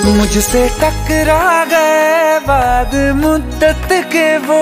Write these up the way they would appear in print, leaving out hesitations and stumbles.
मुझसे टकरा गए बाद मुद्दत के वो,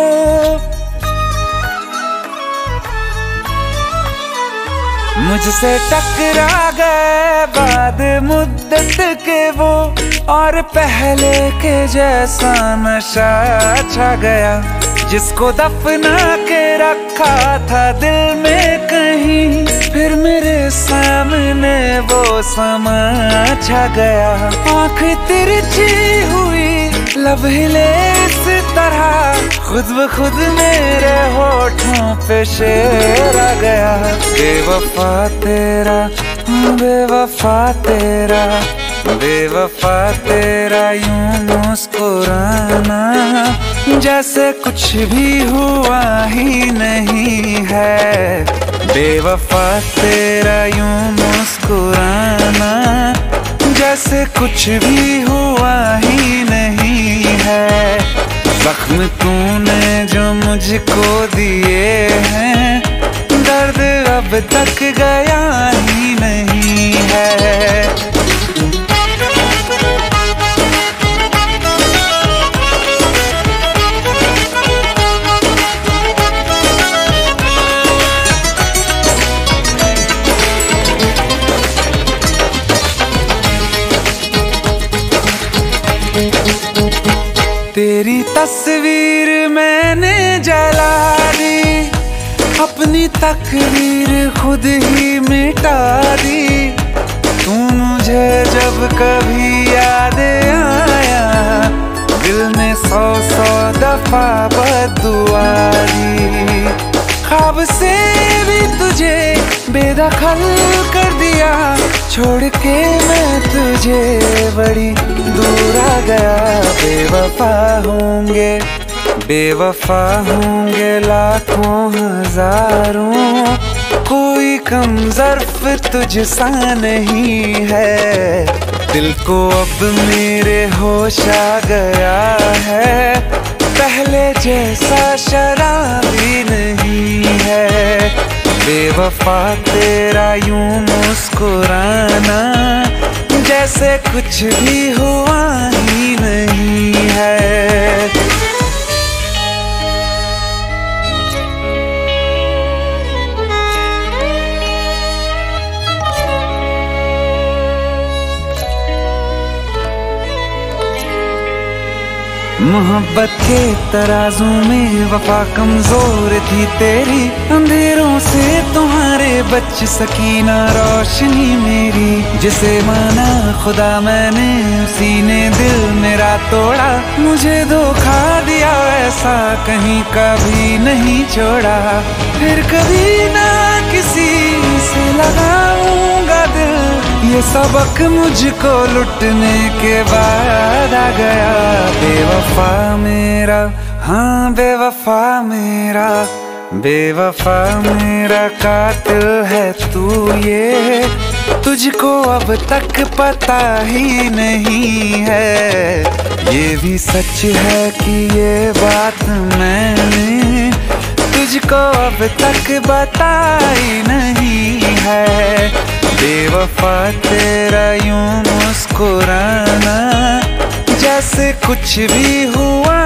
मुझसे टकरा गए बाद मुद्दत के वो, और पहले के जैसा नशा छा गया। जिसको दफना के रखा था दिल में कहीं, फिर मेरे सामने वो समा छा गया। आँख तिरछी हुई, लब हिले इस तरह, खुद ब खुद मेरे होठों पे शेर आ गया। बेवफा तेरा, बेवफा तेरा, बेवफा तेरा यूं मुस्कुराना, जैसे कुछ भी हुआ ही नहीं है। बेवफा तेरा यूं मुस्कुराना, जैसे कुछ भी हुआ ही नहीं है। जख्म तूने जो मुझको दिए हैं, दर्द अब तक गया ही नहीं है। तेरी तस्वीर मैंने जला दी, अपनी तकदीर खुद ही मिटा दी। तू मुझे जब कभी याद आया, दिल ने 100 दफा बद्दुआ दी। ख्वाब से भी तुझे बेदखल कर दिया, छोड़ के मैं तुझे बड़ी दूर आ गया। बेवफा होंगे, बेवफा होंगे लाखों हजारों, कोई कम ज़र्फ तुझसा नहीं है। दिल को अब मेरे होश आ गया है, पहले जैसा शराबी नहीं है। बेवफा तेरा यूं मुस्कुराना, जैसे कुछ भी हुआ ही नहीं है। मोहब्बत के तराजू में वफा कमजोर थी तेरी, अंधेरों से तुम्हारे बच सकी ना रोशनी मेरी। जिसे माना खुदा मैंने, उसी ने दिल मेरा तोड़ा। मुझे धोखा दिया ऐसा कहीं कभी नहीं छोड़ा, फिर कभी ना किसी से लगाऊंगा दिल। ये सबक मुझको लुटने के बाद आ गया। बेवफा मेरा, हाँ बेवफा मेरा, बेवफा मेरा कातिल है तू, ये तुझको अब तक पता ही नहीं है। ये भी सच है कि ये बात मैंने तुझको अब तक बताई नहीं है। बेवफा तेरा यूं मुस्कुराना, जैसे कुछ भी हुआ